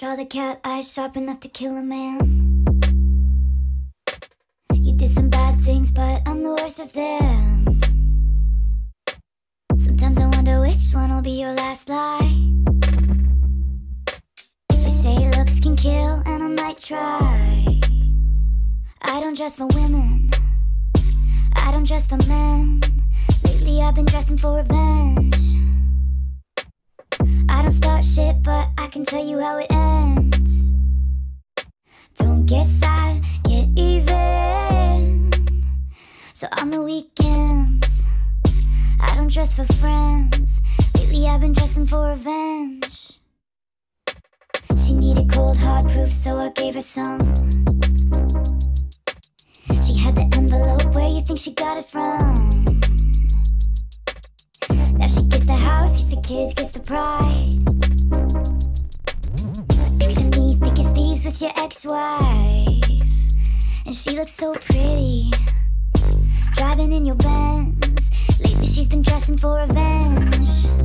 Draw the cat eyes sharp enough to kill a man. You did some bad things, but I'm the worst of them. Sometimes I wonder which one will be your last lie. They say looks can kill, and I might try. I don't dress for women, I don't dress for men. Lately I've been dressing for revenge. I don't start shit, but I can tell you how it ends. Don't get sad, get even. So on the weekends, I don't dress for friends. Lately I've been dressing for revenge. She needed cold hard proof, so I gave her some. She had the envelope, where you think she got it from? Now she gets the house, gets the kids, gets the pride. Picture me thick as thieves with your ex-wife, and she looks so pretty, driving in your Benz. Lately she's been dressing for revenge.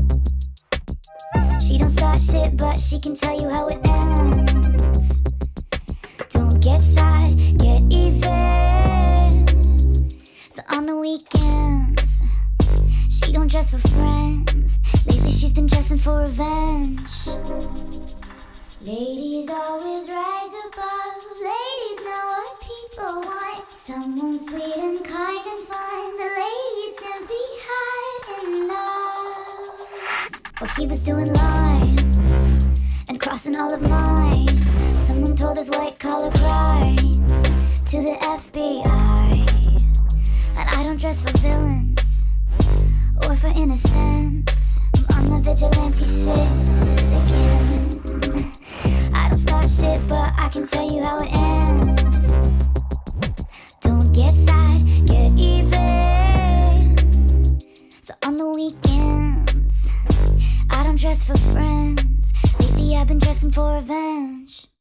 She don't start shit, but she can tell you how it ends. Don't get sad, get even. So on the weekends, she don't dress for friends. Lately she's been dressing for revenge. Ladies always rise above. Ladies know what people want. Someone sweet and kind and fine. The ladies simply hide in love. Well, he was doing lines and crossing all of mine. Someone told his white collar crimes to the FBI. And I don't dress for villains or for innocence. I'm on the vigilante shit again. I don't start shit, but I can tell you how it ends. Don't get sad, get even. So on the weekends, I don't dress for friends. Lately I've been dressing for revenge.